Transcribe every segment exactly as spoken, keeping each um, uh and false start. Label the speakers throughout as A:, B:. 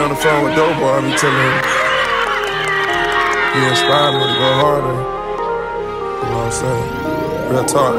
A: on the phone with Dope Boy, I be telling him he inspired me to go harder. You know what I'm saying? Real talk.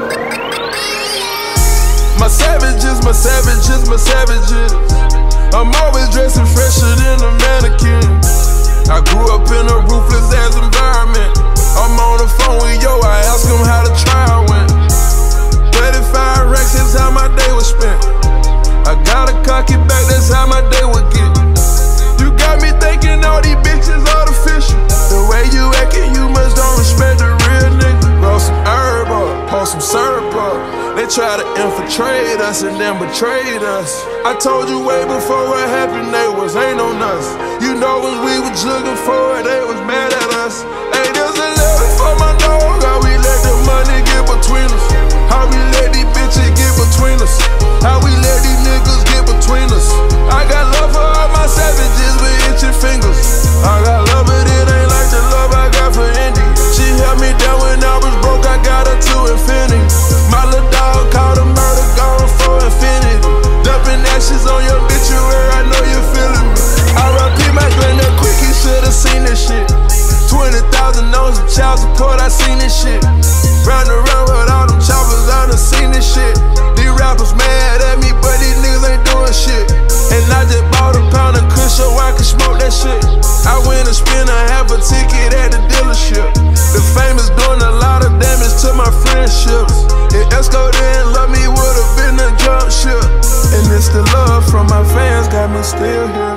A: My savages, my savages, my savages. I'm always dressing fresher than a mannequin. I grew up in a ruthless ass environment. I'm on the phone with yo, I ask him how the trial went. thirty-five racks is how my day was spent. I got a cocky back, that's how my day would get. You got me thinking all these bitches artificial. The way you acting, you must don't respect the real nigga. Roll some herb up, pour some syrup up. They try to infiltrate us and then betrayed us. I told you way before what happened, they was ain't on us. You know when we was looking for it, they was mad at us. Hey, there's a letter for my dog. How we let the money get between us. How we let these bitches get between us. How we let these niggas get between us. I got love for all my savages with itching fingers. I got love, but it ain't like the love I got for Indy. She held me down when I was broke, I got her to infinity. My little dog called a murder, gone for infinity. Dumping ashes on your obituary, I know you're feeling me. R I P my Glenn, that quick, he should've seen this shit. twenty thousand on some child support, I seen this shit. Round around with all them choppers, I done seen this shit. These rappers mad at me, but these niggas ain't doing shit. And I just bought a pound of kush so I can smoke that shit. I went and spent a half a ticket at the dealership. The fame is doing a lot of damage to my friendships. If Esco didn't love me, would've been a jump ship. And it's the love from my fans got me still here.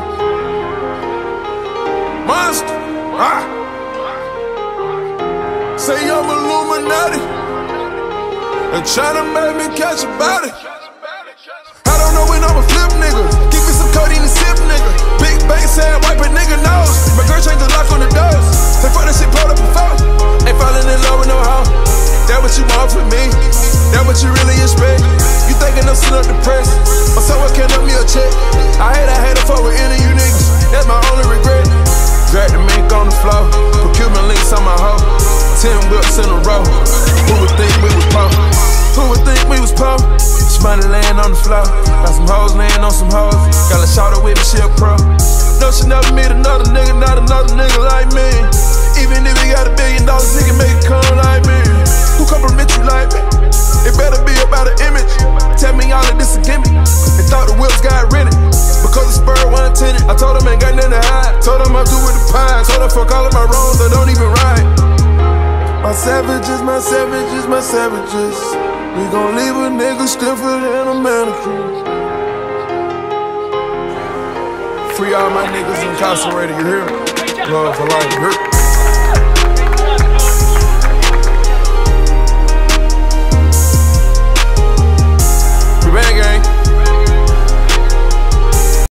A: Monster, ah. Say I'm Illuminati and tryna make me catch a body. I don't know when I'ma flip, nigga. Give me some codeine and sip, nigga. Big bang saying wipe a nigga nose. My girl changed the lock on the doors. Say fuck that shit pulled up before. Ain't falling in love with no hoe. That what you want from me. That what you really expect. You thinking I'm sitting up the press, or someone can up me a check. I hate I hate to fuck with any of you niggas. That's my only regret. Drag the mink on the floor. Procurement links on my hoe. Ten whips in a row. Who would think we was poor? Who would think we was poor? It's money laying on the floor. Got some hoes laying on some hoes. Got a shorter with me, she a pro. No, she never meet another nigga, not another nigga like me. Even if he got a billion dollars, he can make it come like me. Who compliment you like me? It better be about an image. Tell me all of this a gimmick. They thought the whips got rented because the spur wasn't tinted. I told them ain't got nothing to hide. Told them I'm through with the pie. Told them fuck all of my wrongs, I don't even ride. My savages, my savages, my savages. We gon' leave a nigga stiffer than a mannequin. Free all my niggas incarcerated, you hear me? Love for life, you hear me?